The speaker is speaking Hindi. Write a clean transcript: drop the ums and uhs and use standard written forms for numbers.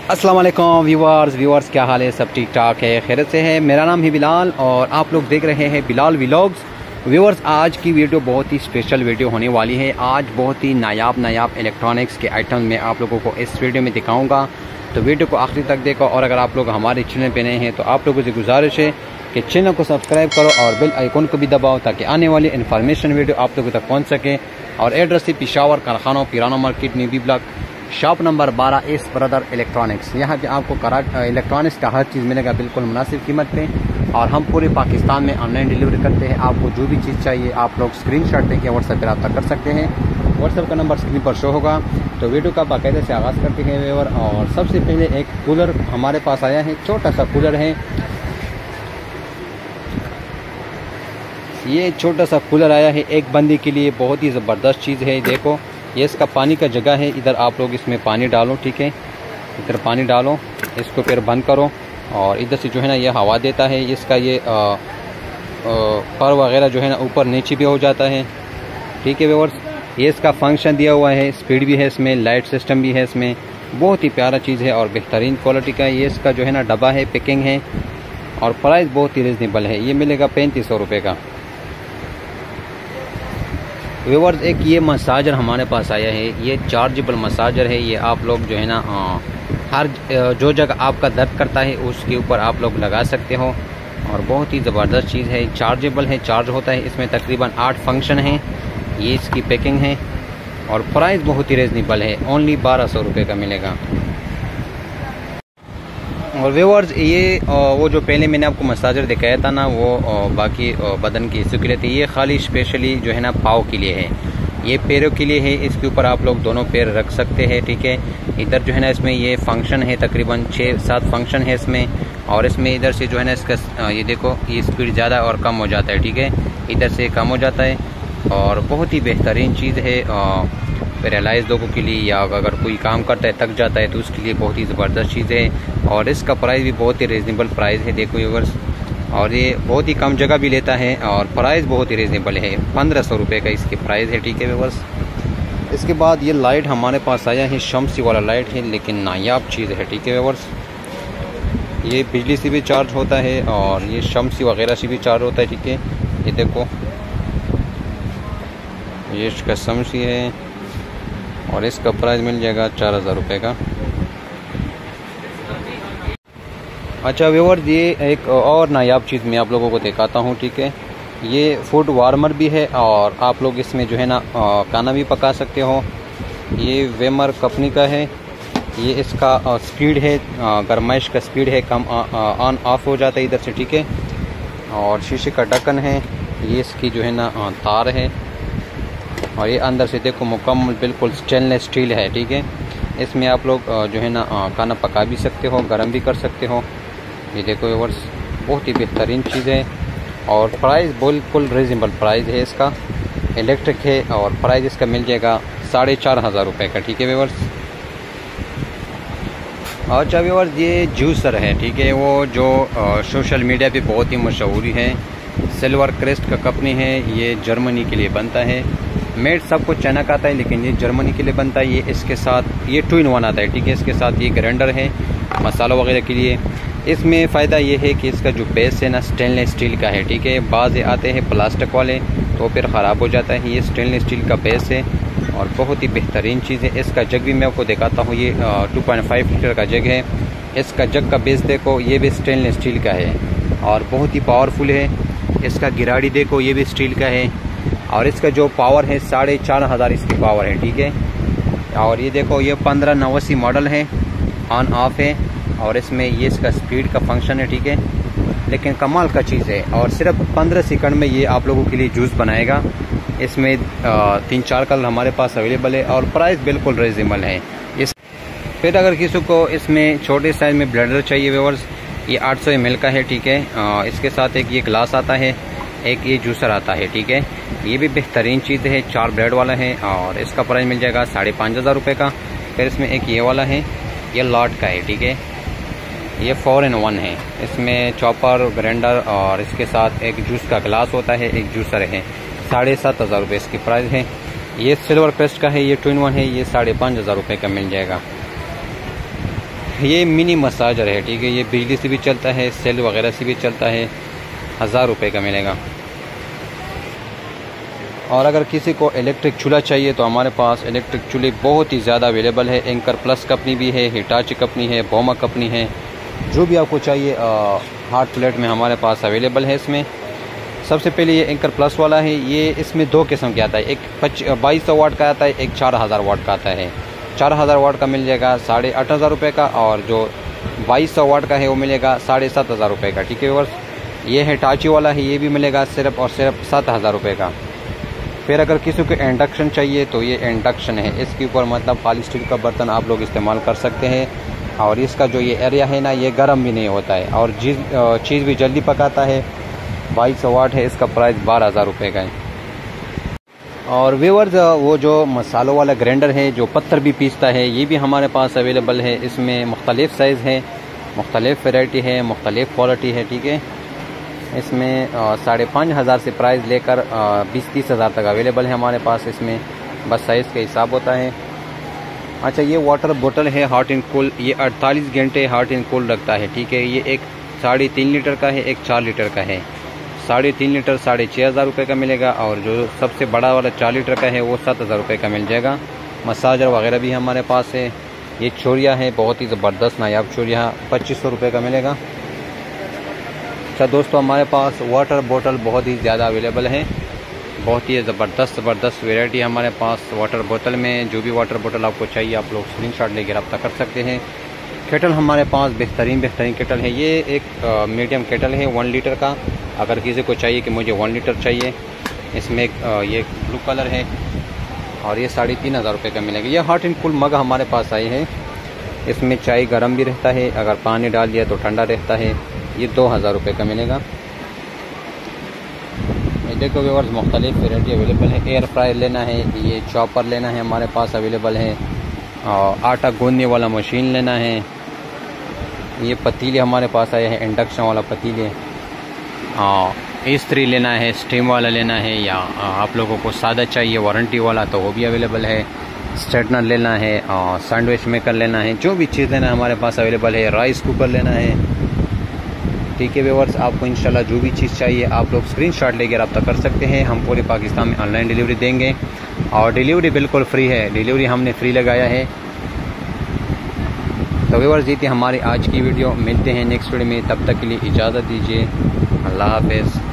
अस्सलाम वालेकुम व्यूअर्स क्या हाल है। सब ठीक ठाक है, खैरियत से है। मेरा नाम है बिलाल और आप लोग देख रहे हैं बिलाल व्लॉग्स। व्यूअर्स, आज की वीडियो बहुत ही स्पेशल वीडियो होने वाली है। आज बहुत ही नायाब इलेक्ट्रॉनिक्स के आइटम मैं आप लोगों को इस वीडियो में दिखाऊंगा, तो वीडियो को आखिरी तक देखो। और अगर आप लोग हमारे चैनल पे नए हैं तो आप लोगों से गुजारिश है कि चैनल को सब्सक्राइब करो और बेल आइकन को भी दबाओ ताकि आने वाली इन्फॉर्मेशन वीडियो आप लोगों तक पहुँच सके। और एड्रेस है पेशावर कारखाना Pirana market new B block, shop number 12 S brother electronics. यहाँ पे आपको इलेक्ट्रॉनिक्स का हर चीज़ मिलेगा बिल्कुल मुनासिब कीमत पे। और हम पूरे पाकिस्तान में ऑनलाइन डिलीवरी करते हैं। आपको जो भी चीज़ चाहिए आप लोग स्क्रीनशॉट लेके व्हाट्सएप पर रब्ता कर सकते हैं। व्हाट्सएप का नंबर स्क्रीन पर शो होगा। तो वीडियो का बाकायदे से आगाज़ करते हैं व्यूअर। और सबसे पहले एक कूलर हमारे पास आया है, छोटा सा कूलर है। ये छोटा सा कूलर आया है एक बंदे के लिए, बहुत ही ज़बरदस्त चीज़ है। देखो ये इसका पानी का जगह है, इधर आप लोग इसमें पानी डालो, ठीक है। इधर पानी डालो, इसको फिर बंद करो और इधर से जो है ना ये हवा देता है। इसका ये पर वगैरह जो है ना ऊपर नीचे भी हो जाता है, ठीक है व्यूअर्स। ये इसका फंक्शन दिया हुआ है, स्पीड भी है इसमें, लाइट सिस्टम भी है इसमें। बहुत ही प्यारा चीज़ है और बेहतरीन क्वालिटी का। ये इसका जो है ना डब्बा है, पैकिंग है और प्राइस बहुत ही रिजनेबल है। ये मिलेगा 3500 रुपये का। व्यूअर्स, एक ये मसाजर हमारे पास आया है, ये चार्जेबल मसाजर है। ये आप लोग जो है ना हर जो जगह आपका दर्द करता है उसके ऊपर आप लोग लगा सकते हो। और बहुत ही ज़बरदस्त चीज़ है, चार्जेबल है, चार्ज होता है। इसमें तकरीबन 8 फंक्शन हैं। ये इसकी पैकिंग है और प्राइस बहुत ही रिजनेबल है, ओनली 1200 रुपये का मिलेगा। और व्यूअर्स, ये वो जो पहले मैंने आपको मसाजर दिखाया था ना, वो बाकी बदन की हिस्सों के लिए थी। ये खाली स्पेशली जो है ना पाँव के लिए है, ये पैरों के लिए है। इसके ऊपर आप लोग दोनों पैर रख सकते हैं, ठीक है। इधर जो है ना इसमें ये फंक्शन है, तकरीबन 6-7 फंक्शन है इसमें। और इसमें इधर से जो है ना इसका ये देखो, ये स्पीड ज़्यादा और कम हो जाता है, ठीक है। इधर से कम हो जाता है और बहुत ही बेहतरीन चीज़ है पैरालाइज लोगों के लिए, या अगर कोई काम करता है थक जाता है तो उसके लिए बहुत ही ज़बरदस्त चीज़ है। और इसका प्राइस भी बहुत ही रिजनेबल प्राइस है, देखो व्यूअर्स। और ये बहुत ही कम जगह भी लेता है और प्राइस बहुत ही रिजनेबल है, 1500 रुपये का इसकी प्राइस है, ठीक है व्यूअर्स। इसके बाद ये लाइट हमारे पास आया है, शम्सी वाला लाइट है, लेकिन नायाब चीज़ है, ठीक है व्यूअर्स। ये बिजली से भी चार्ज होता है और ये शम्सी वगैरह से भी चार्ज होता है, ठीक है। ये देखो, ये इसका शम्सी है और इसका प्राइस मिल जाएगा 4000 रुपये का। अच्छा व्यूअर्स, ये एक और नायाब चीज़ मैं आप लोगों को दिखाता हूँ, ठीक है। ये फूड वार्मर भी है और आप लोग इसमें जो है ना खाना भी पका सकते हो। ये वेमर कंपनी का है। ये इसका स्पीड है, गरमाइश का स्पीड है, कम ऑन ऑफ हो जाता है इधर से, ठीक है। और शीशे का ढक्कन है। ये इसकी जो है ना तार है और ये अंदर से देखो मुकम्मल बिल्कुल स्टेनलेस स्टील है, ठीक है। इसमें आप लोग जो है ना खाना पका भी सकते हो, गर्म भी कर सकते हो। ये देखो व्यूअर्स, बहुत ही बेहतरीन चीज़ है और प्राइस बिल्कुल रिजनेबल प्राइस है इसका। इलेक्ट्रिक है और प्राइस इसका मिल जाएगा 4500 रुपये का, ठीक है व्यूअर्स। अच्छा व्यूअर्स, ये जूसर है, ठीक है। वो जो सोशल मीडिया पे बहुत ही मशहूर है, सिल्वर क्रेस्ट का कंपनी है। ये जर्मनी के लिए बनता है। मेड सब कुछ चाइना का आता है लेकिन ये जर्मनी के लिए बनता है। ये इसके साथ ये 2 in 1 आता है, ठीक है। इसके साथ ये ग्राइंडर है मसालों वगैरह के लिए। इसमें फ़ायदा ये है कि इसका जो बेस है ना स्टेनलेस स्टील का है, ठीक है। बाज़ आते हैं प्लास्टिक वाले तो फिर ख़राब हो जाता है। ये स्टेनलेस स्टील का बेस है और बहुत ही बेहतरीन चीज़ है। इसका जग भी मैं आपको दिखाता हूँ। ये 2.5 लीटर का जग है। इसका जग का बेस देखो, ये भी स्टेनलेस स्टील का है और बहुत ही पावरफुल है। इसका गिराड़ी देखो, ये भी स्टील का है और इसका जो पावर है 4500 इसकी पावर है, ठीक है। और ये देखो, ये 1589 मॉडल है, ऑन ऑफ है और इसमें ये इसका स्पीड का फंक्शन है, ठीक है। लेकिन कमाल का चीज़ है और सिर्फ 15 सेकंड में ये आप लोगों के लिए जूस बनाएगा। इसमें 3-4 कलर हमारे पास अवेलेबल है और प्राइस बिल्कुल रिजनेबल है। इस फिर अगर किसी को इसमें छोटे साइज़ में ब्लेंडर चाहिए व्यूअर्स, ये 800 ml का है, ठीक है। इसके साथ एक ये ग्लास आता है, एक ये जूसर आता है, ठीक है। ये भी बेहतरीन चीज़ है, 4 ब्लेड वाला है और इसका प्राइस मिल जाएगा 5500 रुपये का। फिर इसमें एक ये वाला है, ये लॉट का है, ठीक है। ये 4 in 1 है। इसमें चॉपर, ग्राइंडर और इसके साथ एक जूस का ग्लास होता है, एक जूसर है। 7500 रुपये इसकी प्राइस है। ये सिल्वर क्रेस्ट का है, ये 2 in 1 है, ये 5500 रुपये का मिल जाएगा। ये मिनी मसाजर है, ठीक है। ये बिजली से भी चलता है, सेल वगैरह से भी चलता है, 1000 रुपये का मिलेगा। और अगर किसी को इलेक्ट्रिक चूल्हा चाहिए तो हमारे पास इलेक्ट्रिक चूल्हे बहुत ही ज़्यादा अवेलेबल है। एंकर प्लस कंपनी भी है, हिटाची कंपनी है, बोमा कंपनी है, जो भी आपको चाहिए हार्ड प्लेट में हमारे पास अवेलेबल है। इसमें सबसे पहले ये एंकर प्लस वाला है, ये इसमें 2 किस्म के आता है, एक 2200 वाट का आता है, एक 4000 वाट का आता है। 4000 वाट का मिल जाएगा 8500 रुपये का, और जो 2200 वाट का है वो मिलेगा 7500 रुपये का, ठीक है व्यूअर्स। ये हिटाची वाला है, ये भी मिलेगा सिर्फ और सिर्फ 7000 रुपये का। फिर अगर किसी को इंडक्शन चाहिए तो ये इंडक्शन है, इसके ऊपर मतलब खाली स्टील का बर्तन आप लोग इस्तेमाल कर सकते हैं। और इसका जो ये एरिया है ना, ये गर्म भी नहीं होता है, और चीज़ भी जल्दी पकाता है। 2200 वाट है, इसका प्राइस 12000 रुपये का है। और व्यूअर्स वो जो मसालों वाला ग्राइंडर है जो पत्थर भी पीसता है, ये भी हमारे पास अवेलेबल है। इसमें मुख्तलिफ़ साइज़ है, मुख्तलिफ़ वैरायटी है, मुख्तलिफ़ क्वालिटी है, ठीक है। इसमें 5500 से प्राइस लेकर 20-30 हज़ार तक अवेलेबल है हमारे पास। इसमें बस साइज़ का हिसाब होता है। अच्छा, ये वाटर बोतल है हॉट एंड कूल, ये 48 घंटे हॉट एंड कूल रखता है, ठीक है। ये एक 3.5 लीटर का है, एक 4 लीटर का है। 3.5 लीटर 6500 रुपये का मिलेगा, और जो सबसे बड़ा वाला 4 लीटर का है वो 7000 रुपये का मिल जाएगा। मसाजर वगैरह भी हमारे पास है। ये चोरिया है, बहुत ही ज़बरदस्त नायाब चोरिया, 2500 रुपये का मिलेगा। अच्छा दोस्तों, हमारे पास वाटर बोतल बहुत ही ज़्यादा अवेलेबल है, बहुत ही ज़बरदस्त वैरायटी हमारे पास वाटर बोतल में। जो भी वाटर बोतल आपको चाहिए आप लोग स्क्रीनशॉट लेकर रब्ता कर सकते हैं। केटल हमारे पास बेहतरीन केटल है। ये एक मीडियम केटल है 1 लीटर का। अगर किसी को चाहिए कि मुझे 1 लीटर चाहिए, इसमें ये ब्लू कलर है, और ये 3500 रुपये का मिलेगा। ये हॉट एंड कूल मग हमारे पास आए हैं। इसमें चाय गर्म भी रहता है, अगर पानी डाल दिया तो ठंडा रहता है। ये 2000 रुपये का मिलेगा। ये देखो व्यूअर्स, मुख्तलिफ वैरायटी अवेलेबल है। एयर फ्रायर लेना है, ये चॉपर लेना है, हमारे पास अवेलेबल है। आटा गूंदने वाला मशीन लेना है। ये पतीले हमारे पास आए हैं, इंडक्शन वाला पतीले। इस्त्री लेना है, स्टीम वाला लेना है, या आप लोगों को सादा चाहिए वारंटी वाला तो वो भी अवेलेबल है। स्ट्रेटनर लेना है, सैंडविच मेकर लेना है, जो भी चीज़ लेना है हमारे पास अवेलेबल है। राइस कुकर लेना है, ठीक है व्यूअर्स। आपको इंशाल्लाह जो भी चीज़ चाहिए आप लोग स्क्रीनशॉट लेकर रब्ता कर सकते हैं। हम पूरे पाकिस्तान में ऑनलाइन डिलीवरी देंगे, और डिलीवरी बिल्कुल फ्री है। डिलीवरी हमने फ्री लगाया है। तो व्यूअर्स, ये थी हमारी आज की वीडियो। मिलते हैं नेक्स्ट वीडियो में, तब तक के लिए इजाज़त दीजिए। अल्लाह हाफ़िज़।